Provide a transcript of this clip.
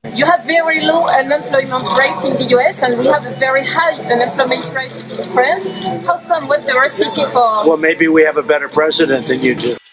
You have very low unemployment rate in the US, and we have a very high unemployment rate in France. How come? What's the recipe for? Well, maybe we have a better president than you do.